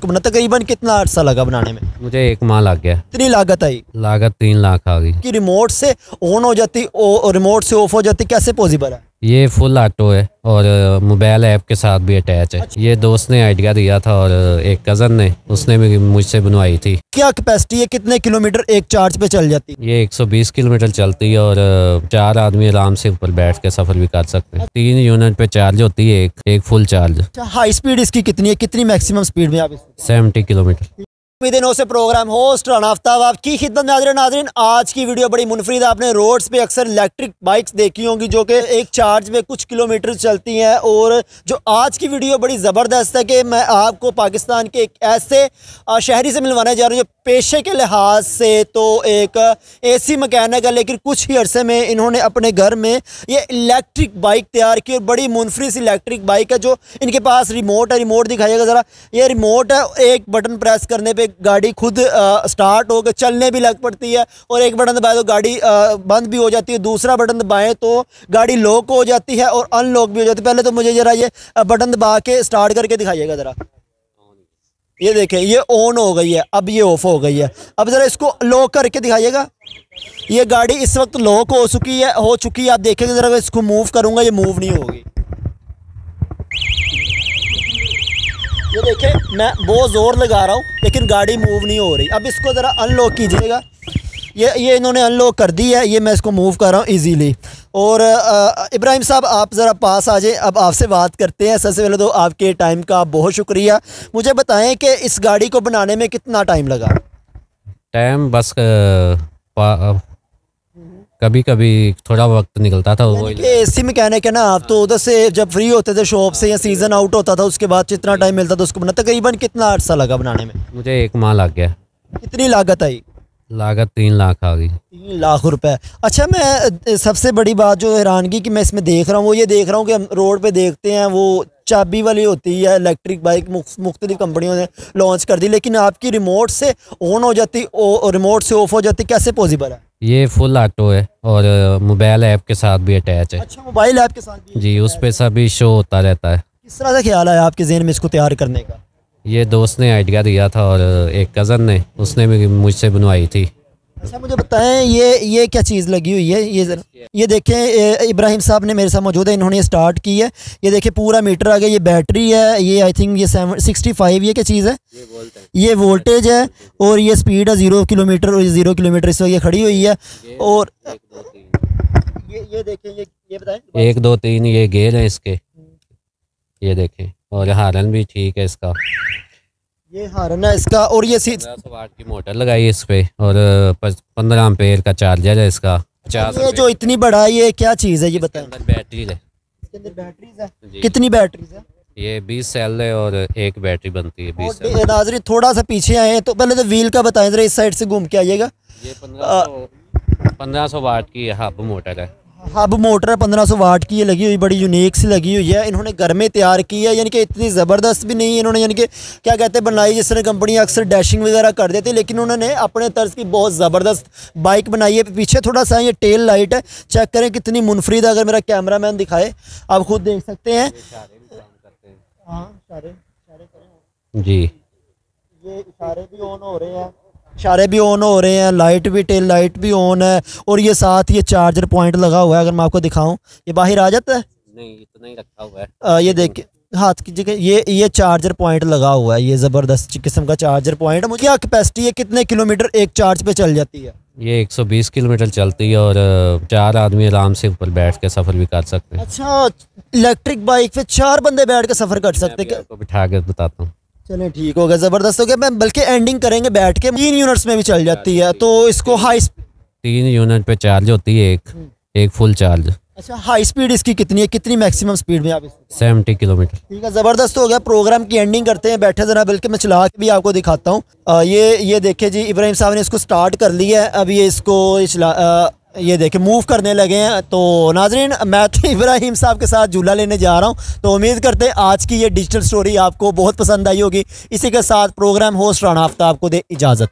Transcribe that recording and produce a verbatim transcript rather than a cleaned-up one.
बना तकरीबन कितना अर्सा लगा बनाने में? मुझे एक माह लग गया। कितनी लागत आई? लागत तीन लाख आ गई। कि रिमोट से ऑन हो जाती और रिमोट से ऑफ हो जाती, कैसे पॉसिबल है? ये फुल ऑटो है और मोबाइल ऐप के साथ भी अटैच है। अच्छा। ये दोस्त ने आइडिया दिया था और एक कज़न ने उसने भी मुझसे बनवाई थी। क्या कैपेसिटी है, कितने किलोमीटर एक चार्ज पे चल जाती है? ये एक सौ बीस किलोमीटर चलती है और चार आदमी आराम से ऊपर बैठ के सफ़र भी कर सकते हैं। तीन यूनिट पे चार्ज होती है, एक एक फुल चार्ज। अच्छा, हाई स्पीड इसकी कितनी है, कितनी मैक्सिमम स्पीड में आप? Seventy kilometre. दिनों से प्रोग्राम होस्ट राना आफ्ताब आपकी खिदमत में हाजिर। नाज़रीन, आज की वीडियो बड़ी मुनफरिद। आपने रोड्स पे अक्सर इलेक्ट्रिक बाइक्स देखी होंगी जो कि एक चार्ज में कुछ किलोमीटर चलती हैं, और जो आज की वीडियो बड़ी ज़बरदस्त है कि मैं आपको पाकिस्तान के एक ऐसे शहरी से मिलवाने जा रहा हूँ जो पेशे के लिहाज से तो एक एसी मैकेनिक है, लेकिन कुछ ही अरसे में इन्होंने अपने घर में ये इलेक्ट्रिक बाइक तैयार की, और बड़ी मुनफरिद सी इलेक्ट्रिक बाइक है। जो इनके पास रिमोट है, रिमोट दिखाइएगा ज़रा। ये रिमोट है, एक बटन प्रेस करने पर गाड़ी खुद आ, स्टार्ट होकर चलने भी लग पड़ती है, और एक बटन दबाए तो गाड़ी आ, बंद भी हो जाती है, दूसरा बटन दबाएं तो गाड़ी लॉक हो जाती है और अनलॉक भी हो जाती है। पहले तो मुझे जरा ये बटन दबा के स्टार्ट करके दिखाइएगा ज़रा। ये देखें, ये ऑन हो गई है, अब ये ऑफ हो गई है। अब ज़रा इसको लॉक करके दिखाइएगा। ये गाड़ी इस वक्त लॉक हो चुकी है हो चुकी है आप देखेंगे ज़रा। इसको मूव करूँगा, ये मूव नहीं होगी। ये देखें, मैं बहुत ज़ोर लगा रहा हूँ लेकिन गाड़ी मूव नहीं हो रही। अब इसको ज़रा अनलॉक कीजिएगा। ये ये इन्होंने अनलॉक कर दी है, ये मैं इसको मूव कर रहा हूँ इजीली। और आ, इब्राहिम साहब, आप ज़रा पास आ जाए, अब आपसे बात करते हैं। सबसे पहले तो आपके टाइम का बहुत शुक्रिया। मुझे बताएं कि इस गाड़ी को बनाने में कितना टाइम लगा? टाइम बस आ, कभी कभी थोड़ा वक्त निकलता था। वो एसी मैकेनिक है ना आप, तो उधर से जब फ्री होते थे शॉप से या सीज़न आउट होता था उसके बाद जितना टाइम मिलता था उसको बना तकरीबन कितना अर्सा लगा बनाने में? मुझे एक माह लग गया। कितनी लागत आई? लागत तीन लाख आ गई। तीन लाख रुपए। अच्छा, मैं सबसे बड़ी बात जो हैरानगी की मैं इसमें देख रहा हूँ वो ये देख रहा हूँ कि हम रोड पे देखते हैं वो चाबी वाली होती है इलेक्ट्रिक बाइक, मुख्तलिफ कंपनियों ने लॉन्च कर दी, लेकिन आपकी रिमोट से ऑन हो जाती और रिमोट से ऑफ हो जाती, कैसे पॉसिबल है? ये फुल ऑटो है और मोबाइल ऐप के साथ भी अटैच है। अच्छा, मोबाइल ऐप के साथ भी? जी, उस पे सभी शो होता रहता है। किस तरह से ख्याल आया आपके ज़हन में इसको तैयार करने का? ये दोस्त ने आइडिया दिया था और एक कज़न ने उसने भी मुझसे बनवाई थी। अच्छा, मुझे बताएं ये ये क्या चीज़ लगी हुई है? ये जरा ये देखें, इब्राहिम साहब ने मेरे साथ मौजूद है, इन्होंने ये स्टार्ट की है। ये देखें पूरा मीटर आ गया। ये बैटरी है, ये आई थिंक ये सेवन सिक्सटी फाइव ये क्या चीज़ है? ये वोल्टेज है, और ये स्पीड है ज़ीरो किलोमीटर और ज़ीरो किलोमीटर इस वक्त ये खड़ी हुई है। और ये ये देखें, ये ये बताएं, एक दो तीन ये गेयर है इसके, ये देखें, और हारन भी ठीक है इसका। ये हारन है इसका, और ये पंद्रह सौ वाट की मोटर लगाई इस पे, और पंद्रह एम्पेयर का चार्जर है इसका। ये जो इतनी बड़ा ये क्या चीज़ है ये बताएं? बैटरी है, इसके अंदर बैटरीज है। कितनी बैटरीज है? ये बीस सेल है और एक बैटरी बनती है बीस सेल। नाज़रीन, थोड़ा सा पीछे आए तो पहले तो व्हील का बताएं जरा, इस साइड से घूम के आइएगा। ये पंद्रह सौ वाट की हब मोटर है। हब मोटर है, पंद्रह सौ वाट की ये लगी हुई, बड़ी यूनिक सी लगी हुई है। इन्होंने घर में तैयार की है, यानी कि इतनी ज़बरदस्त भी नहीं इन्होंने, यानी कि क्या कहते हैं बनाई, जिस तरह कंपनी अक्सर डैशिंग वगैरह कर देती है, लेकिन उन्होंने अपने तर्ज की बहुत ज़बरदस्त बाइक बनाई है। पीछे थोड़ा सा ये टेल लाइट है, चेक करें कितनी मुनफरिद है। अगर मेरा कैमरा मैन दिखाए आप खुद देख सकते हैं। जी, ये इशारे भी ऑन हो रहे हैं, इशारे भी ऑन हो रहे हैं, लाइट भी, टेल लाइट भी ऑन है, और ये साथ ये चार्जर पॉइंट लगा हुआ है। अगर मैं आपको दिखाऊं, ये बाहर आ जाता है? नहीं, इतना ही रखा हुआ है। आ, ये देखिए हाथ की जगह ये ये चार्जर पॉइंट लगा हुआ है, ये ज़बरदस्त किस्म का चार्जर पॉइंट है। मुझे क्या कैपेसिटी है, कितने किलोमीटर एक चार्ज पे चल जाती है? ये एक सौ बीस किलोमीटर चलती है और चार आदमी आराम से ऊपर बैठ के सफ़र भी कर सकते हैं। अच्छा, इलेक्ट्रिक बाइक पे चार बंदे बैठ के सफ़र कर सकते हैं? आपको बिठा के बताता हूँ। चलें, ठीक हो गया, ज़बरदस्त हो गया। मैं बल्कि एंडिंग करेंगे बैठ के। तीन यूनिट्स में भी चल जाती है, तो इसको हाई तीन यूनिट पे चार्ज होती है, एक एक फुल चार्ज। अच्छा, हाई स्पीड इसकी कितनी है, कितनी मैक्सिमम स्पीड में आप? Seventy kilometre. ठीक है, ज़बरदस्त हो गया। प्रोग्राम की एंडिंग करते हैं, बैठे ज़रा, बल्कि मैं चला के भी आपको दिखाता हूँ। ये ये देखे जी, इब्राहिम साहब ने इसको स्टार्ट कर लिया है। अब ये इसको चला ये देखे मूव करने लगे हैं। तो नाजरीन, मैं तो इब्राहिम साहब के साथ झूला लेने जा रहा हूँ, तो उम्मीद करते हैं आज की ये डिजिटल स्टोरी आपको बहुत पसंद आई होगी। इसी के साथ प्रोग्राम होस्ट राना आफ्ताब को दे इजाज़त।